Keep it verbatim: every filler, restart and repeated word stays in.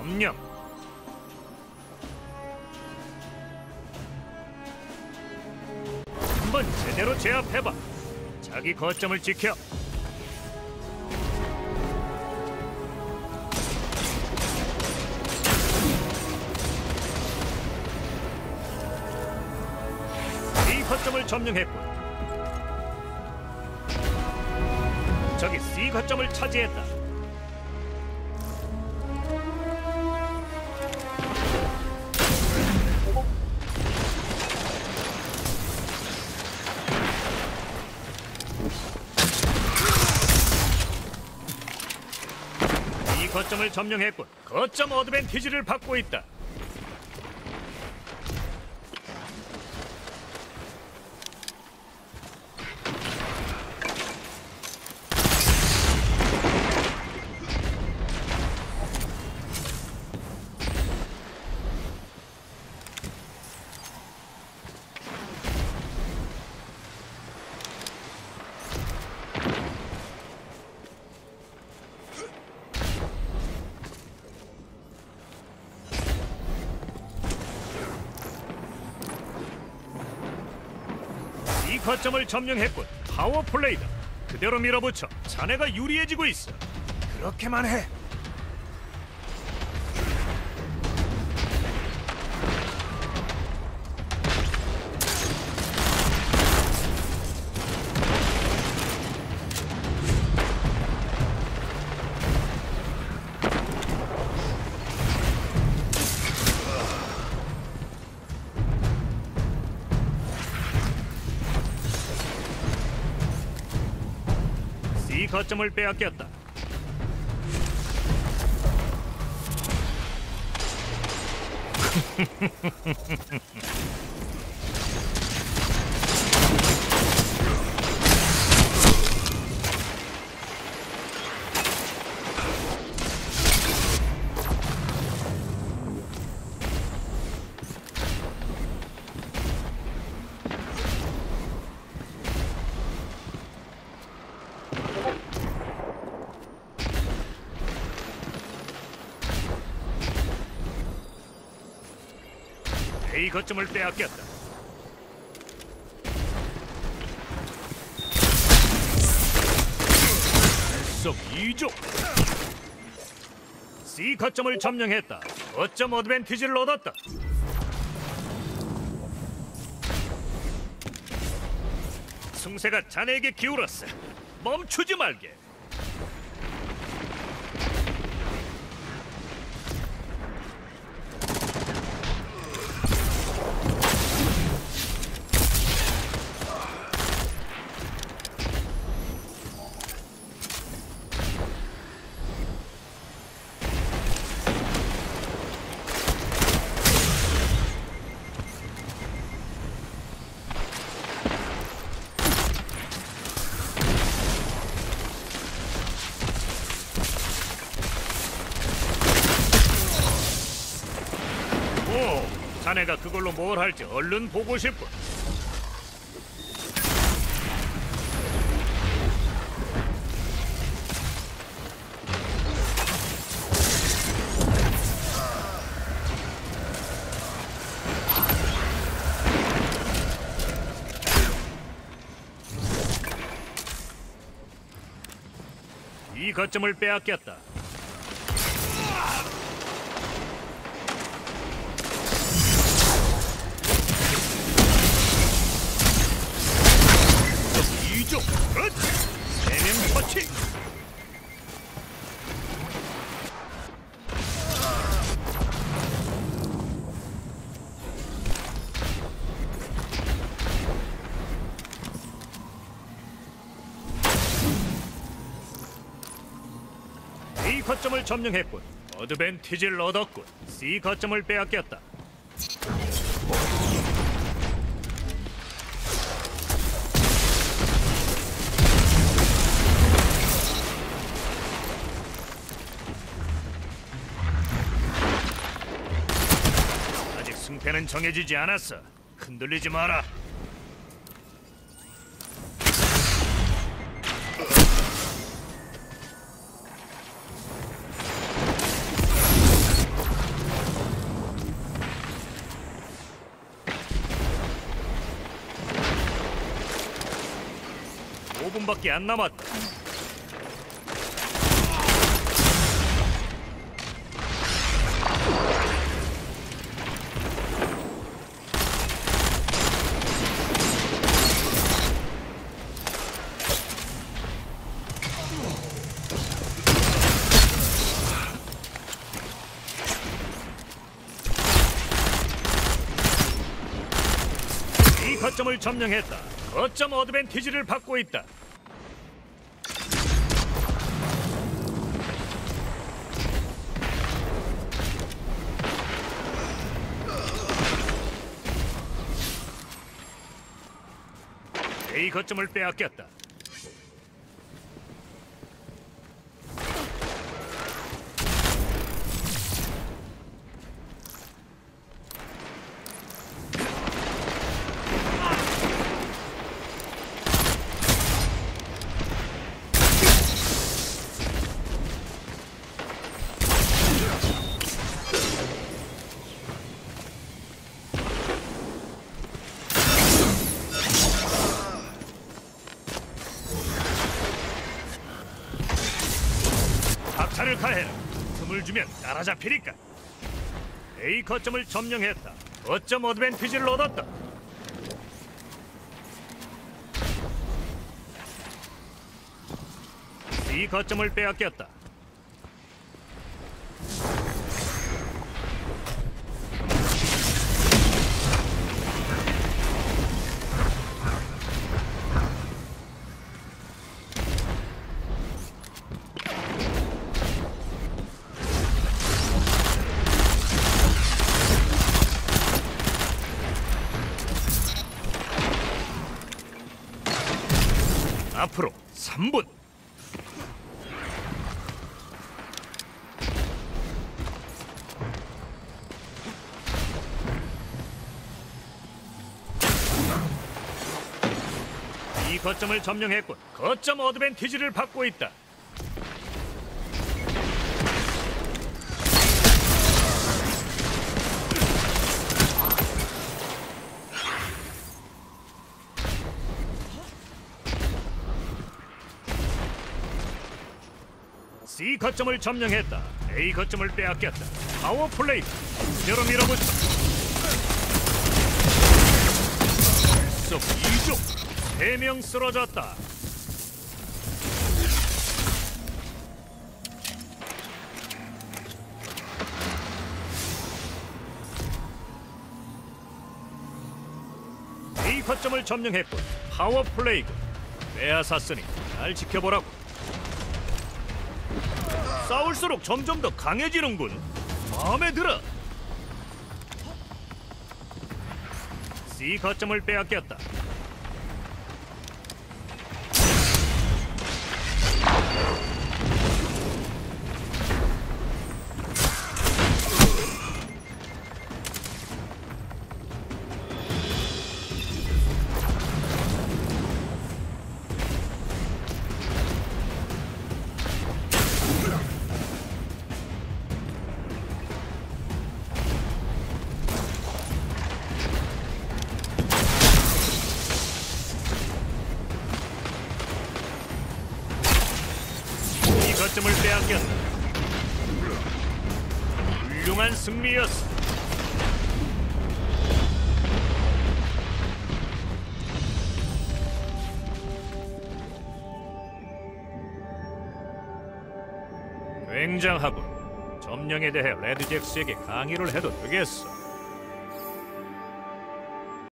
점령. 한번 제대로 제압해봐. 자기 거점을 지켜. B 거점을 점령했군. 저기 C 거점을 차지했다. 이 거점을 점령했군. 거점 어드밴티지를 받고 있다. 이 거점을 점령했군. 파워플레이다. 그대로 밀어붙여. 자네가 유리해지고 있어. 그렇게만 해. 이 거점을 빼앗겼다. A 거점을 빼앗겼다. 일석이조. C 거점을 점령했다. 거점 어드밴티지를 얻었다. 승세가 자네에게 기울었어. 멈추지 말게. 오, 자네가 그걸로 뭘 할지 얼른 보고 싶군. 이 거점을 빼앗겼다. 이쪽, 그렇지. 세명 터치. A 거점을 점령했군. 어드밴티지를 얻었군. C 거점을 빼앗겼다. 아직 승패는 정해지지 않았어. 흔들리지 마라. 오 분밖에 안 남았다. 이 거점을 점령했다. 거점 어드밴티지를 받고 있다. A 거점을 빼앗겼다. 박차를 가해라. 틈을 주면 따라잡히니까. A 거점을 점령했다. 거점 어드밴티지를 얻었다. C 거점을 빼앗겼다. 앞으로 삼 분. 이 거점을 점령했군. 거점 어드밴티지를 받고 있다. C 거점을 점령했다. A 거점을 빼앗겼다. 파워 플레이. 여러 밀어붙여. 속 이중. 세 명 쓰러졌다. A 거점을 점령했군. 파워 플레이군. 빼앗았으니 잘 지켜보라고. 싸울수록 점점 더 강해지는군. 마음에 들어. C 거점을 빼앗겼다. 거점을 빼앗겼다. 훌륭한 승리였어. 굉장하군. 점령에 대해 레드잭스에게 강의를 해도 되겠어.